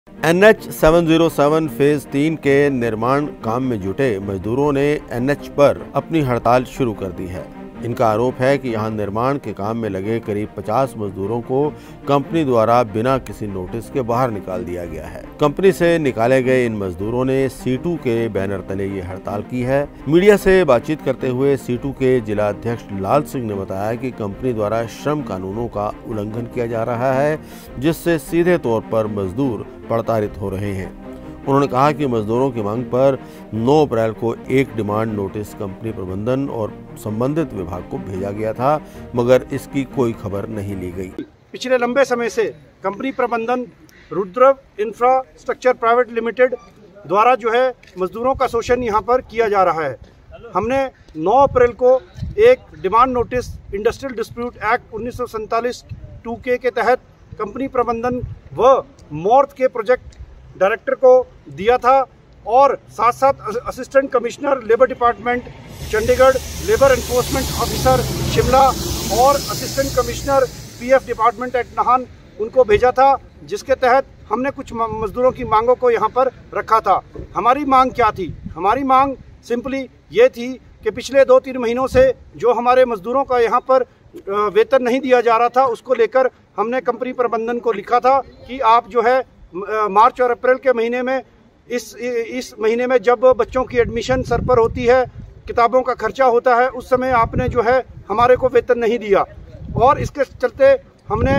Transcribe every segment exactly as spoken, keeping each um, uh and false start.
N H सात सौ सात फेज तीन के निर्माण काम में जुटे मजदूरों ने एन एच पर अपनी हड़ताल शुरू कर दी है। इनका आरोप है कि यहां निर्माण के काम में लगे करीब पचास मजदूरों को कंपनी द्वारा बिना किसी नोटिस के बाहर निकाल दिया गया है। कंपनी से निकाले गए इन मजदूरों ने सीटू के बैनर तले ये हड़ताल की है। मीडिया से बातचीत करते हुए सीटू के जिला अध्यक्ष लाल सिंह ने बताया कि कंपनी द्वारा श्रम कानूनों का उल्लंघन किया जा रहा है, जिससे सीधे तौर पर मजदूर प्रताड़ित हो रहे हैं। उन्होंने कहा कि मजदूरों की मांग पर नौ अप्रैल को एक डिमांड नोटिस कंपनी प्रबंधन और संबंधित विभाग को भेजा गया था, मगर इसकी कोई खबर नहीं ली गई। पिछले लंबे समय से कंपनी प्रबंधन रुद्र इंफ्रास्ट्रक्चर प्राइवेट लिमिटेड द्वारा जो है मजदूरों का शोषण यहाँ पर किया जा रहा है। हमने नौ अप्रैल को एक demand notice industrial dispute act उन्नीस सौ सैंतालीस टू के के तहत कंपनी प्रबंधन व मॉर्थ के प्रोजेक्ट डायरेक्टर को दिया था और साथ साथ assistant commissioner labour department Chandigarh, labour enforcement officer Shimla और assistant commissioner PF department at Nahan उनको भेजा था, जिसके तहत हमने कुछ मजदूरों की मांगों को यहाँ पर रखा था। हमारी मांग क्या थी? हमारी मांग सिंपली ये थी कि पिछले दो तीन महीनों से जो हमारे मजदूरों का यहाँ पर वेतन नहीं दिया जा रहा था, उसको लेकर हमने कंपनी प्रबंधन को लिखा था कि आप जो है मार्च और अप्रैल के महीने में इस इस महीने में जब बच्चों की एडमिशन सर पर होती है, किताबों का खर्चा होता है, उस समय आपने जो है हमारे को वेतन नहीं दिया। और इसके चलते हमने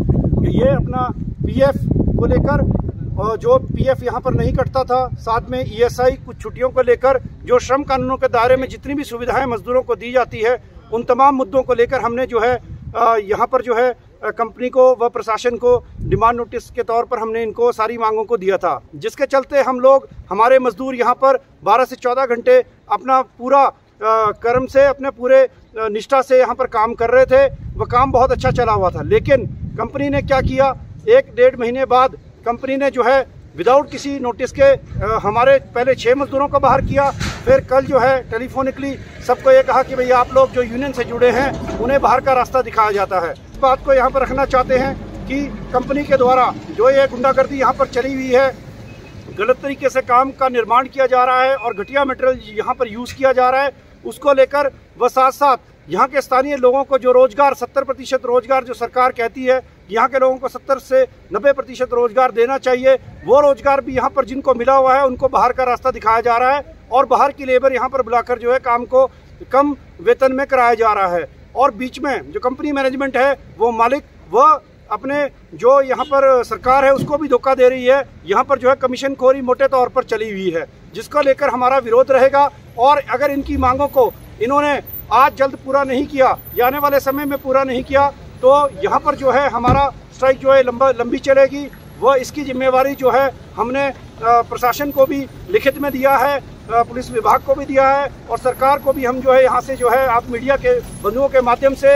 ये अपना पीएफ को लेकर, जो पीएफ यहाँ पर नहीं कटता था, साथ में ईएसआई, कुछ छुट्टियों को लेकर जो श्रम कानूनों के दायरे में जितनी भी सुविधाएं मजदूरों को दी जाती है, उन तमाम मुद्दों को लेकर हमने जो है यहाँ पर जो है कंपनी को व प्रशासन को डिमांड नोटिस के तौर पर हमने इनको सारी मांगों को दिया था, जिसके चलते हम लोग हमारे मजदूर यहाँ पर बारह से चौदह घंटे अपना पूरा कर्म से, अपने पूरे निष्ठा से यहाँ पर काम कर रहे थे। वह काम बहुत अच्छा चला हुआ था, लेकिन कंपनी ने क्या किया, एक डेढ़ महीने बाद कंपनी ने जो है विदाउट किसी नोटिस के हमारे पहले छः मजदूरों को बाहर किया। फिर कल जो है टेलीफोनिकली सबको ये कहा कि भैया आप लोग जो यूनियन से जुड़े हैं उन्हें बाहर का रास्ता दिखाया जाता है। इस बात को यहाँ पर रखना चाहते हैं कि कंपनी के द्वारा जो ये गुंडागर्दी यहाँ पर चली हुई है, गलत तरीके से काम का निर्माण किया जा रहा है और घटिया मटेरियल यहाँ पर यूज़ किया जा रहा है, उसको लेकर व साथ साथ यहाँ के स्थानीय लोगों को जो रोजगार सत्तर प्रतिशत रोजगार जो सरकार कहती है यहाँ के लोगों को सत्तर से नब्बे प्रतिशत रोजगार देना चाहिए, वो रोजगार भी यहाँ पर जिनको मिला हुआ है उनको बाहर का रास्ता दिखाया जा रहा है और बाहर की लेबर यहाँ पर बुलाकर जो है काम को कम वेतन में कराया जा रहा है। और बीच में जो कंपनी मैनेजमेंट है वो मालिक व अपने जो यहाँ पर सरकार है उसको भी धोखा दे रही है। यहाँ पर जो है कमीशन खोरी मोटे तौर पर चली हुई है, जिसको लेकर हमारा विरोध रहेगा। और अगर इनकी मांगों को इन्होंने आज जल्द पूरा नहीं किया या आने वाले समय में पूरा नहीं किया तो यहाँ पर जो है हमारा स्ट्राइक जो है लंबा लंबी चलेगी। वह इसकी जिम्मेवारी जो है हमने प्रशासन को भी लिखित में दिया है, पुलिस विभाग को भी दिया है और सरकार को भी हम जो है यहाँ से जो है आप मीडिया के बंधुओं के माध्यम से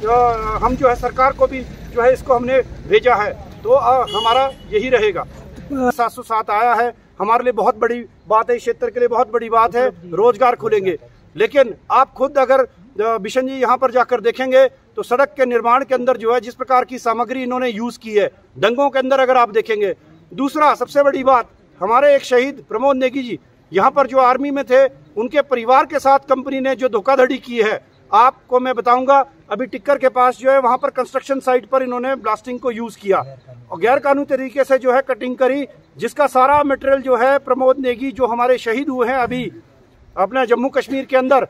हम जो है सरकार को भी जो है इसको हमने भेजा है। तो हमारा यही रहेगा। सात सौ सात आया है, हमारे लिए बहुत बड़ी बात है, इस क्षेत्र के लिए बहुत बड़ी बात है, रोजगार खुलेंगे। लेकिन आप खुद अगर बिशन जी यहाँ पर जाकर देखेंगे तो सड़क के निर्माण के अंदर जो है जिस प्रकार की सामग्री इन्होंने यूज की है, डंगों के अंदर अगर आप देखेंगे। दूसरा सबसे बड़ी बात, हमारे एक शहीद प्रमोद नेगी जी यहाँ पर जो आर्मी में थे, उनके परिवार के साथ कंपनी ने जो धोखाधड़ी की है, आपको मैं बताऊंगा। अभी टिक्कर के पास जो है वहां पर कंस्ट्रक्शन साइट पर इन्होंने ब्लास्टिंग को यूज किया और गैर कानूनी तरीके से जो है कटिंग करी, जिसका सारा मटेरियल जो है प्रमोद नेगी जो हमारे शहीद हुए हैं अभी अपने जम्मू कश्मीर के अंदर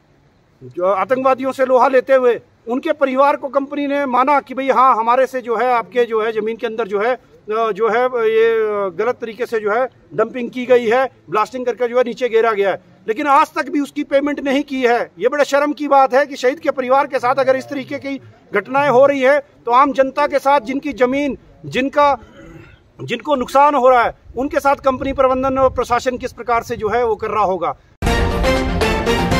जो आतंकवादियों से लोहा लेते हुए, उनके परिवार को कंपनी ने माना कि भाई हाँ हमारे से जो है आपके जो है जमीन के अंदर जो है जो है ये गलत तरीके से जो है डंपिंग की गई है, ब्लास्टिंग करके जो है नीचे गिरा गया है, लेकिन आज तक भी उसकी पेमेंट नहीं की है। ये बड़ा शर्म की बात है कि शहीद के परिवार के साथ अगर इस तरीके की घटनाएं हो रही है तो आम जनता के साथ जिनकी जमीन जिनका जिनको नुकसान हो रहा है उनके साथ कंपनी प्रबंधन और प्रशासन किस प्रकार से जो है वो कर रहा होगा।